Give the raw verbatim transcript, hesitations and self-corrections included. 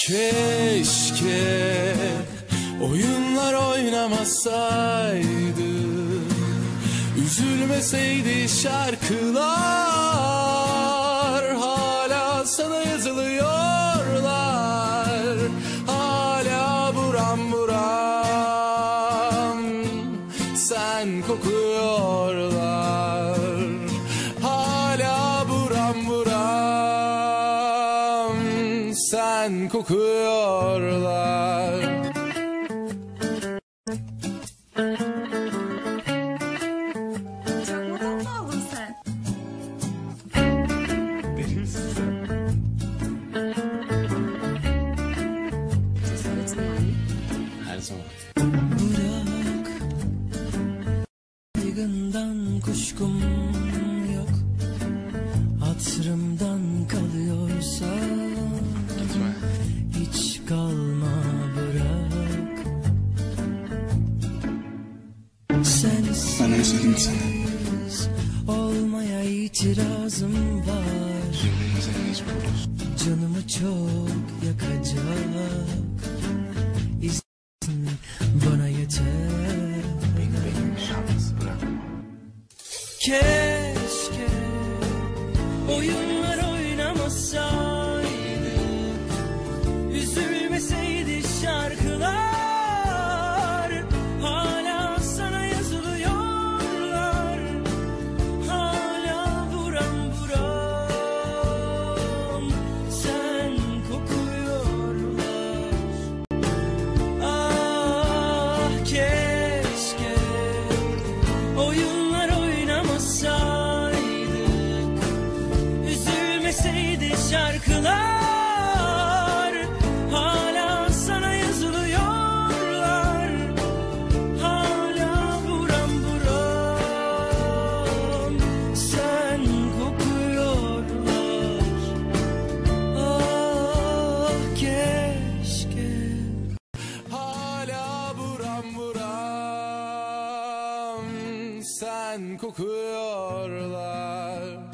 Keşke oyunlar oynamasaydı, üzülmeseydi şarkılar. Hala sana yazılıyorlar, hala buram buram sen kokuyorlar. Hala buram buram sen kokuyorlar. Çok mu tatlı oldun sen? Deli misin sen? Cesaretin var mı? Her zaman. Bırak, saygından kuşkum yok. Hatırımdan kalıyorsa Gitme. hiç kalma, bırak. Sensiz Ben özledim seni. olmaya itirazım var. Birbirimize mecburuz. Canımı çok yakacak İzin bana yeter. Beni benim yalnız bırakma. Keşke oyunlar oynamasaydı, üzülmeseydi şarkılar. Hala sana yazılıyorlar, hala buram buram sen kokuyorlar. Ah keşke oyunlar oynamasaydık, üzülmeseydi şarkılar. Hala sana yazılıyorlar, hala buram buram sen kokuyorlar. Ah keşke. Hala buram buram sen kokuyorlar.